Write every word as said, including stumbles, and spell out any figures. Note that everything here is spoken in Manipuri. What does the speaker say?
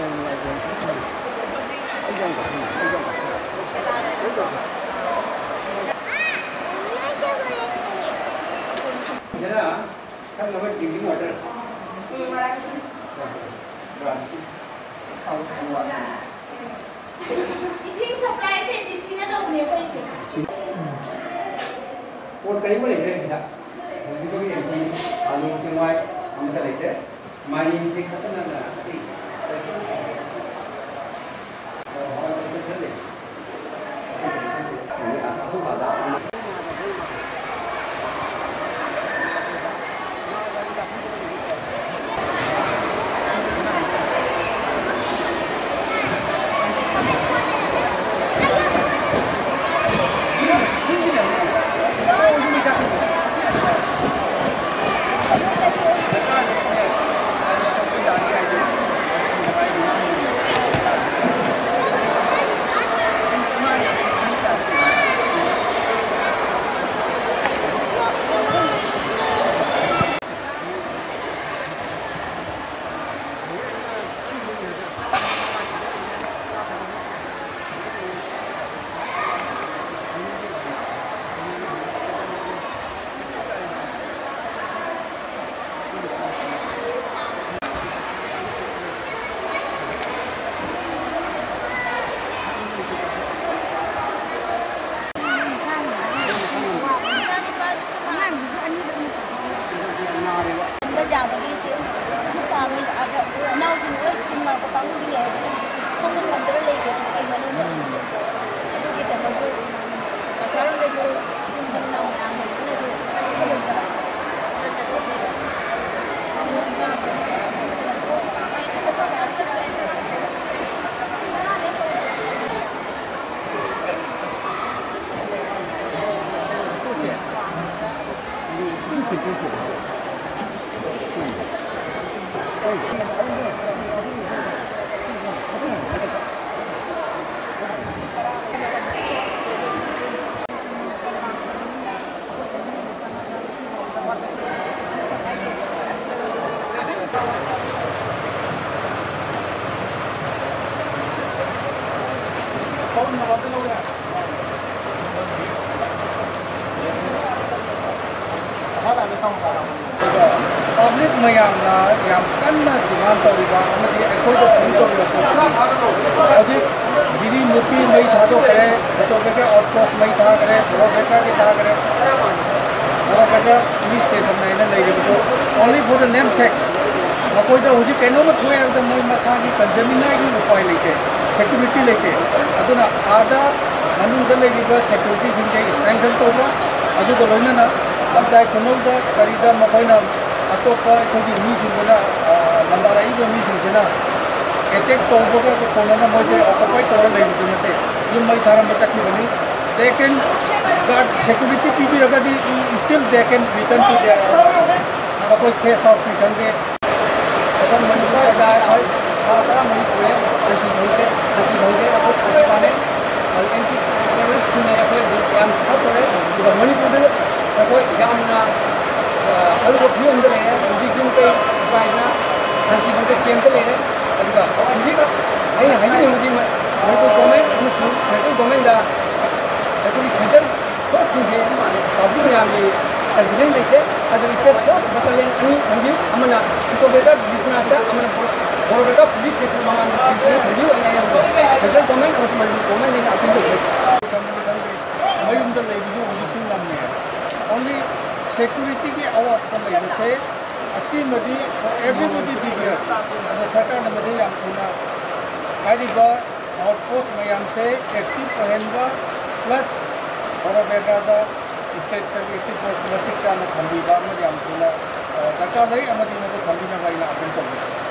Một cái mới lấy gì đó, mình có cái gì, à luôn xem ngoài, mình ta lấy thế, mà nhìn xem cái này là gì, họ cái vấn đề, mình đã sản xuất bảo đảm. Giàu và đi xíu, chúng ta bây giờ ada nâu thì nữa, nhưng mà có tấm cái nghề không có cầm tới đây thì cái mà luôn nữa, itu kita mampu. Sekarang dia dulu mengenal angin itu dulu, itu juga. Public mayamna yam kanna demand tawriba amadi ekhoida phone tawriba ajik didi mupi mai thado kare to ke outpost mai tha kare bhoreka ke tha kare bhoreka police station na ina lei to only for the name check makoi da hoji keno ma thoya da mai matha gi conjamina gi upai leke security leke aduna ada manung da lei ga security singe strengthen tawba adu ko loina na lamdai khonol da karida makoina अतोपा इकोगी मीसिंगना लंबाराई जो मीसिंगना एटेक तौबगा को कोनना मोजे ऑक्युपाई तौर लेबिदुनते युम मै थारम बचकी बनी they can guard security पीबी रगदी still they can return to their कोई केस ऑफ प्रिजन के अपन मनवा दा सारा मई पूरे ऐसी होते ऐसी होते अपन पाने और एंटी टेररिस्ट ने अपने ध्यान सब करे जो मणिपुर में कोई यामना अलग फिल्म दे रहे हैं उसी फिल्म के बाइना हंसी बनके चेंज ले रहे हैं अभी का उसी का नहीं है नहीं मुझे मैं मेरे को कमेंट मेरे को कमेंट दा ऐसे भी सेंटर तो मुझे अभी में आगे एग्रीमेंट देखे अगर इससे तो मतलब ये नहीं मुझे हमने तो बेटा जितना था हमने और बेटा पुलिस स्टेशन में हमने रिव्यू आया है सेंटर कमेंट और मल्टी कमेंट नहीं आते हैं मैं उनका ले वीडियो उसी नाम में है only security की आवाज़ कर रही है अच्छी मदी everybody दिखे अगर सरकार ने मदी हम सुना आई बार आउटपोस्ट में हमसे एक्टिव पहनगा प्लस और बेटा दा स्टेट सेक्रेटरी पोस्ट मस्जिद का न खंडी बार में हम सुना सरकार नहीं अमदी में तो खंडी में भाई ना अपन कर